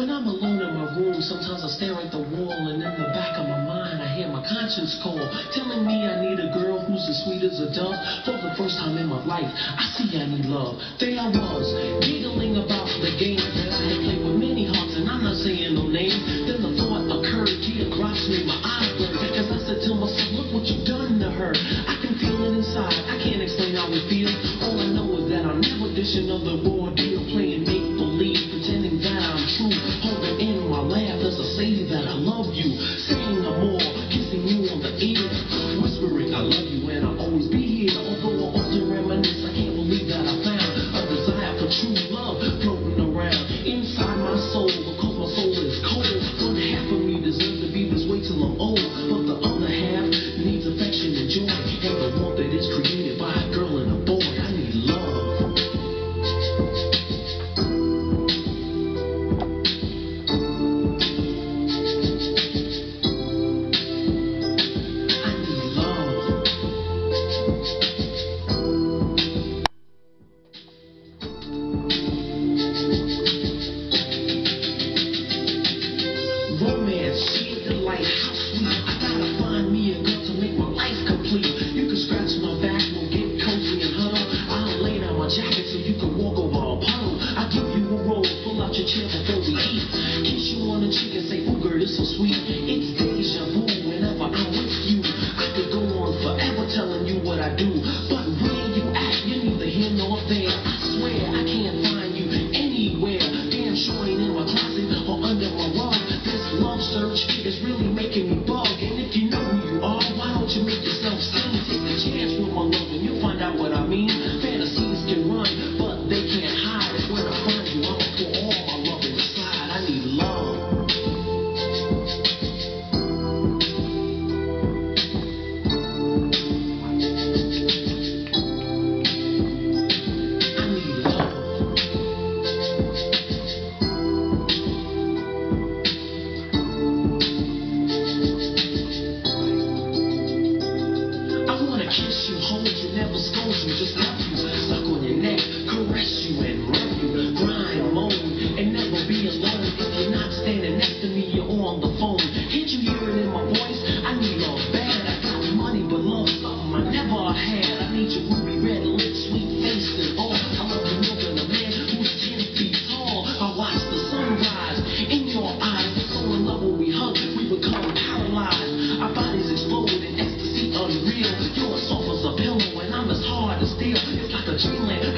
When I'm alone in my room, sometimes I stare at the wall, and in the back of my mind, I hear my conscience call, telling me I need a girl who's as sweet as a dove. For the first time in my life, I see I need love. There I was, giggling about the game that I had played with many hearts, and I'm not saying no names. Then the thought occurred, teardrops made my eyes burn, as I said to myself, look what you've done to her. I can feel it inside, I can't explain how it feels. All I know is that I'm never dishing another raw deal, playing make-believe, pretending that I'm true. Holding in my laugh as I say that I love you, saying I'm more, kissing you on the ear, whispering I love you and I'll always be here. Although I often reminisce, I can't believe that I found a desire for true love floating around inside my soul, because my soul is cold. One half of me deserves to be this way till I'm old, but the other half needs affection and joy, and the warmth that is created by a girl and a boy. I need love. Romance, sheer delight, how sweet. I gotta find me a girl to make my life complete. You can scratch my back, we'll get cozy and huddle. I'll lay down my jacket so you can walk over a puddle. I'll give you a roll, pull out your chair before we eat. Kiss you on the cheek and say, ooh girl, it's so sweet. It's deja vu whenever I'm with you. I could go on forever telling you what I do, but where you at, you're neither here nor there. I swear I can't find you anywhere. Damn sure ain't in my closet or under my rug. Love search is really making me bug. And if you know who you are, why don't you make yourself sing? Take a chance with my love and you'll find out what I mean. Fantasies can run, but they can't hide. When I find you, I'ma pour all my love inside. I need love. Kiss you, hold you, never scold you, just love you, suck on your neck, caress you and rub you, grind, moan, and never be alone. If you're not standing next to me, you're on the phone. Can't you hear it in my voice? I need love bad. I got money, but love something I never had. I need your ruby red lips, sweet face and all. I love you more than a man who's 10 feet tall. I watch the sunrise in your eyes. We're so in love when we hug, we become paralyzed. Our bodies explode in ecstasy unreal. You're as soft as a pillow and I'm as hard as steel. It's like a dreamland.